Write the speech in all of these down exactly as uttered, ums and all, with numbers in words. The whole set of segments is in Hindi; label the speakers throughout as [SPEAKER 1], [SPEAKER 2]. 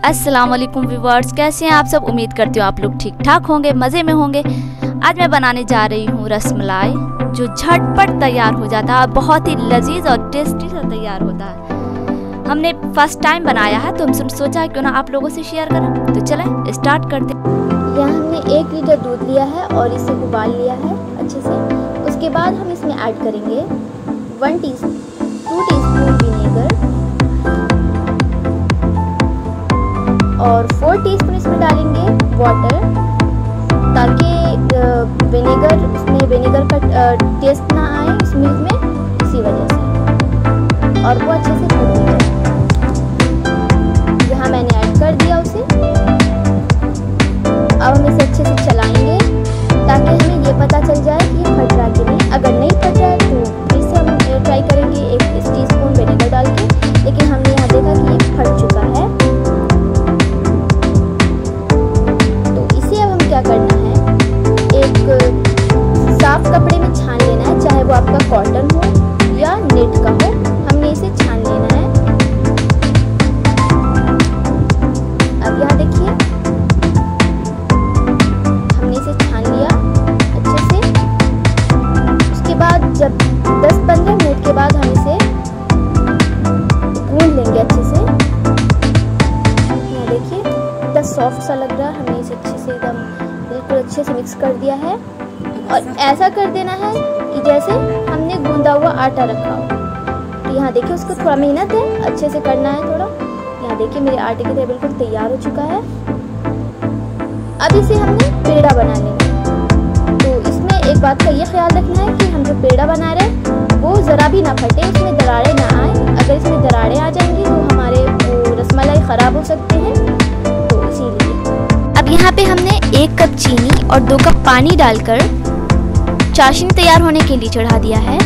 [SPEAKER 1] अस्सलाम वालेकुम व्यूअर्स, कैसे हैं आप सब। उम्मीद करती हूँ आप लोग ठीक ठाक होंगे, मज़े में होंगे। आज मैं बनाने जा रही हूँ रसमलाई, जो झटपट तैयार हो जाता है, बहुत ही लजीज और टेस्टी सा तैयार होता है। हमने फर्स्ट टाइम बनाया है तो हम सोचा क्यों ना आप लोगों से शेयर करें। तो चलें स्टार्ट करते हैं।
[SPEAKER 2] यहाँ हमने एक लीटर दूध लिया है और इसे उबाल लिया है अच्छे से। उसके बाद हम इसमें ऐड करेंगे one tea two teaspoon vinegar और फोर टीस्पून इसमें डालेंगे वाटर, ताकि विनेगर उसमें विनेगर का टेस्ट ना आए इस मिल्क में, इसी वजह से, और वो अच्छे से फट जाए। यहाँ मैंने ऐड कर दिया उसे। अब हम इसे अच्छे से चलाएंगे ताकि हमें ये पता चल जाए कि ये फट रहा है कि नहीं। अगर नहीं फट रहा है तो फिर से हम ट्राई करेंगे एक टी स्पून विनेगर डाल के, लेकिन हमने यहाँ देखा कि ये फट चुका है। क्या करना है, एक साफ कपड़े में छान लेना है, चाहे वो आपका कॉटन हो या नेट का हो। हमने इसे छान लेना है। अब यहाँ देखिए हमने इसे छान लिया अच्छे से। उसके बाद जब दस पंद्रह मिनट के बाद हम इसे गूंद लेंगे अच्छे से। यहाँ देखिए कितना सॉफ्ट सा लग रहा है। हमने इसे अच्छे से एकदम बिल्कुल अच्छे से मिक्स कर दिया है, और ऐसा कर देना है कि जैसे हमने गूंदा हुआ आटा रखा हो। तो यहाँ देखिए उसको थोड़ा मेहनत है, अच्छे से करना है थोड़ा। यहाँ देखिए मेरे आटे की तरह बिल्कुल तैयार हो चुका है। अब इसे हमने पेड़ा बना लेना है। तो इसमें एक बात का ये ख्याल रखना है कि हम जो पेड़ा बना रहे हैं वो ज़रा भी ना फटे, उसमें दरारें ना आए। अगर इसमें दरारें आ जाएंगी तो हमारे वो रसमलाई ख़राब हो सकते हैं, तो इसीलिए।
[SPEAKER 1] अब यहाँ पे हमने एक कप चीनी और दो कप पानी डालकर चाशनी तैयार होने के लिए चढ़ा दिया है।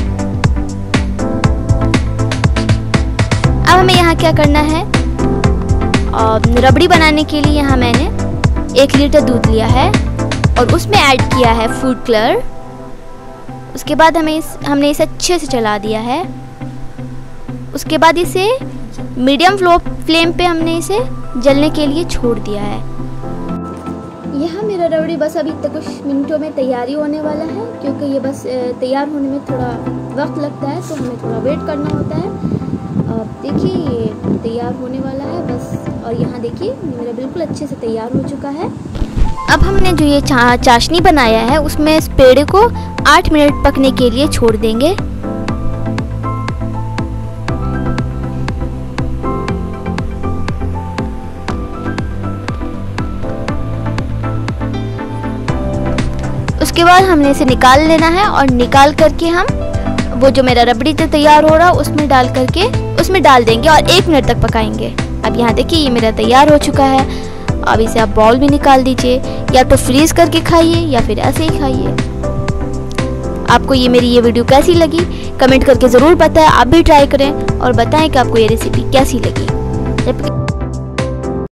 [SPEAKER 1] अब हमें यहाँ क्या करना है, और रबड़ी बनाने के लिए यहाँ मैंने एक लीटर दूध लिया है और उसमें ऐड किया है फूड कलर। उसके बाद हमें इस हमने इसे अच्छे से चला दिया है। उसके बाद इसे मीडियम फ्लेम पे हमने इसे जलने के लिए छोड़ दिया है।
[SPEAKER 2] यहाँ मेरा रबड़ी बस अभी तक कुछ मिनटों में तैयारी होने वाला है, क्योंकि ये बस तैयार होने में थोड़ा वक्त लगता है, तो हमें थोड़ा वेट करना होता है। अब देखिए ये तैयार होने वाला है बस। और यहाँ देखिए मेरा बिल्कुल अच्छे से तैयार हो चुका है।
[SPEAKER 1] अब हमने जो ये चा, चाशनी बनाया है उसमें इस पेड़े को आठ मिनट पकने के लिए छोड़ देंगे। उसके बाद हमने इसे निकाल लेना है, और निकाल करके हम वो जो मेरा रबड़ी से तैयार हो रहा उसमें डाल करके उसमें डाल देंगे और एक मिनट तक पकाएंगे। अब यहाँ देखिए ये मेरा तैयार हो चुका है। अब इसे आप बाउल में निकाल दीजिए, या तो फ्रीज करके खाइए या फिर ऐसे ही खाइए। आपको ये मेरी ये वीडियो कैसी लगी कमेंट करके ज़रूर बताएं। आप भी ट्राई करें और बताएं कि आपको ये रेसिपी कैसी लगी।